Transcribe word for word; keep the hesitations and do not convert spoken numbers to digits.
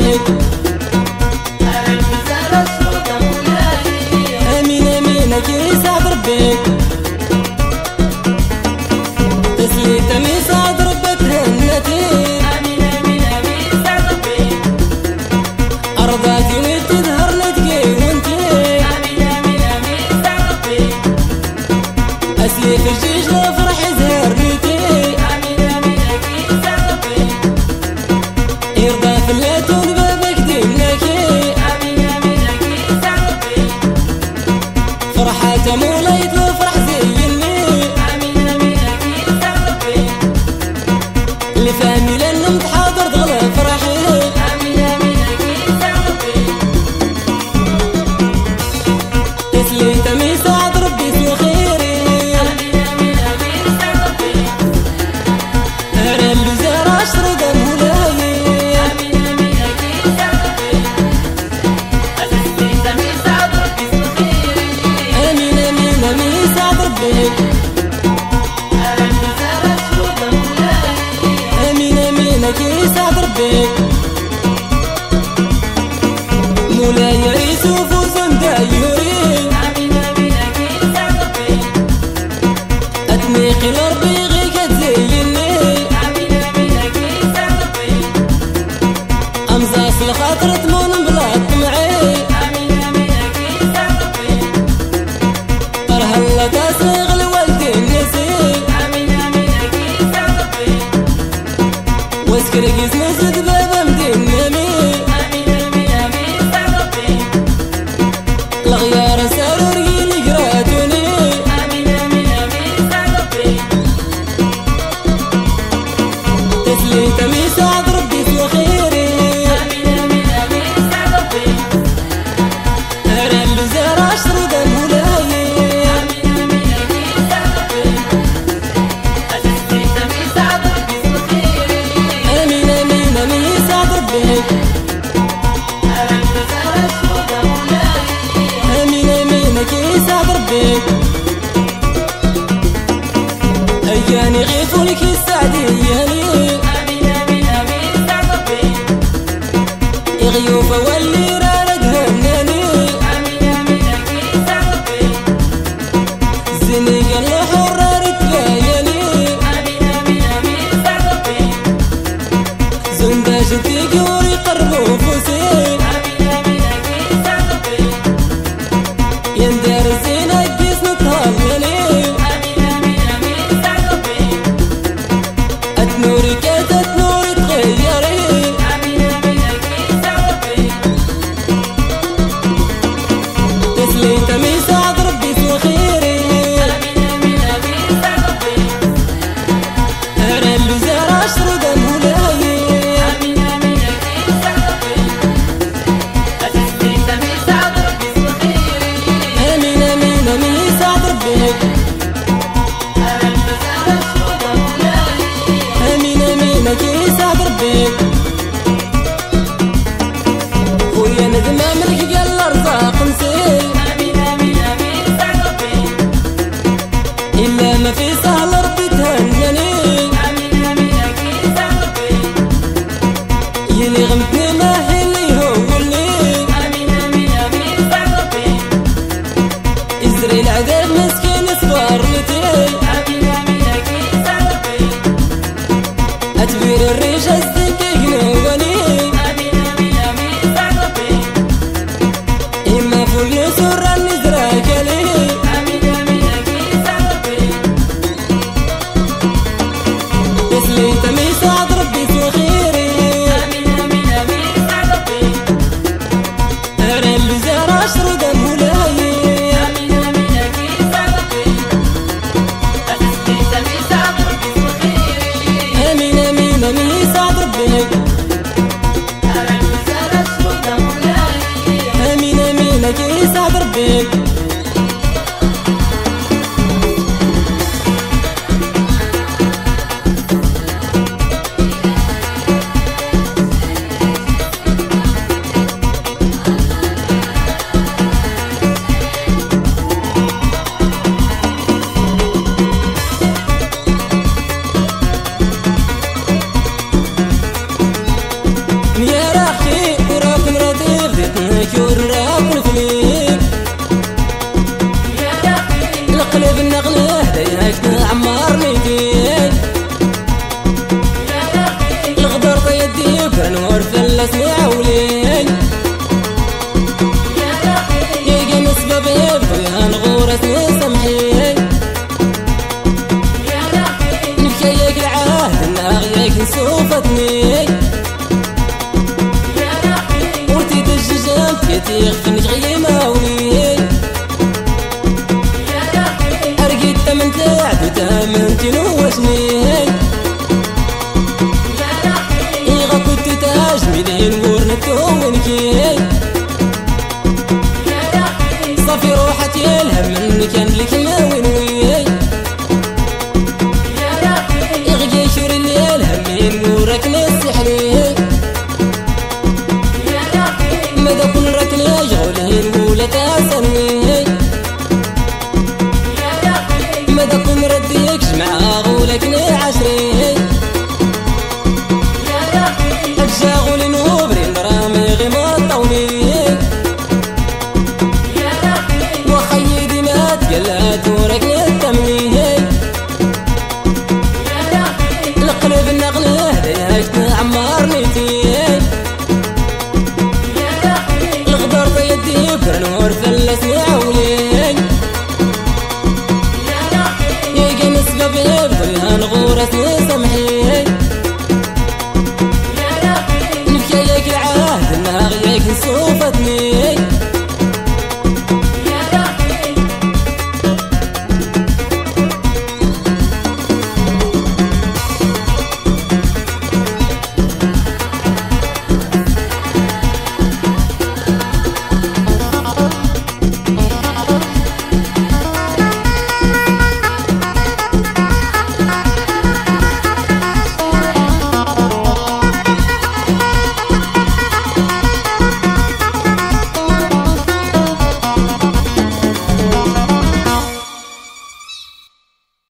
ربك. امين امين كيسعد ربك. تسليت من سعد ربك تهنتي. امين امين امين سعد ربك. ارضاتي وتظهر نتقي وانتي. امين امين امين سعد ربك. اسليف الجيش لفرح زهر بيتي. امين امين امين سعد ربك. يرضى في الليتون بابك ديناكي. امين امين امين سعد ربك. فرحة مولاي تفرح زيني. امين امين امين سعد ربك. اللي فهمي لانهم تحاضر تغلى فرحي. امين امين امين سعد ربك. تسليت من سعد ربي اسمه خيري. امين امين امين سعد ربك. انا اللي زار عشر دم مولاي. امين امين امين سعد ربك. تسليت من سعد ربي اسمه خيري. امين امين امين سعد ربك. امين امين كيسعد ربك. مولاي عيسو فوزن دايوري. امين امين امين سعد ربك. اتنيقي لربي غي كتزيني. امين امين امين سعد ربك. امزاس الخاطر تمون بلا طمعي. امين امين امين سعد ربك. فرهلا تاسغ الوالدين نسي. امين امين امين سعد ربك. واسكر قيس نزد بابا مدين نمي. امين امين امين سعد ربك. الغيار سارور يلي قراتوني. امين امين امين سعد ربك. تسليت من سعد ربي اسمه خيري. امين امين امين سعد ربك. انا اللي زار عشر دم مولاي. امين امين امين سعد ربك. تسليت من سعد ربي اسمه خيري. امين امين امين سعد ربك. امين امين كيسعد ربك. اياني غيثو لك السعد ياني. امين امين امين سعد ربك. غيوفه واللي رارد هناني. امين امين امين سعد ربك. زيني قال له حرار تبايني. امين امين امين سعد ربك. زندا جدي قوري قربو فوسي. امين امين امين سعد ربك. يندار الزينة قيس نتهلني. امين امين امين سعد ربك. اتنوري كات اتنوري تغيري. امين امين امين سعد ربك. تسليت من سعد ربي اسمه خيري. امين امين امين سعد ربك. انا اللي زار عشر دم مولاي. امين امين امين سعد ربك. تسليت من سعد ربي اسمه خيري. امين امين امين سعد ربك. امين امين كيسعد ربك. خويا ندم ملك قال الارزاق نسيت. امين امين امين سعد ربك. الا ما في سهل ربي تهنني. امين امين امين سعد ربك. يلي غمتني ما هي اللي يهولني. امين امين امين سعد ربك. ازري العذاب مسكين صبرنتي. امين امين امين سعد ربك. اتبير الريشه الزكي قنواني. امين امين امين سعد ربك. اما فلوس وراني زراكلي. امين امين امين سعد ربك. تسليت من سعد ربي اسمه خيري. امين امين امين سعد ربك. انا اللي زار عشر دم مولاي. امين امين امين سعد ربك. تسليت من سعد ربي اسمه خيري. امين امين امين سعد ربك. امين امين كيسعد ربك. يا رخي جميلين ورنتونكي صافي روحتي الهم من كان لك ناوي نوي يغيا شور الليل همين وراك نسحني ماذا كن راك نجغلين ولا تاسني ماذا كن رديك جمعة غولك نعشري الشاغل نوبرين برامي غي مطوني وخيدي ما تقلات وراك نتمني القلب النقله دياك تعمر نيتي الغدر في يدي برنور فلسني عولي يجي نسبة بيبضلها نغورتني سمحي نبكي عليك العهد الناغيك نسوفتني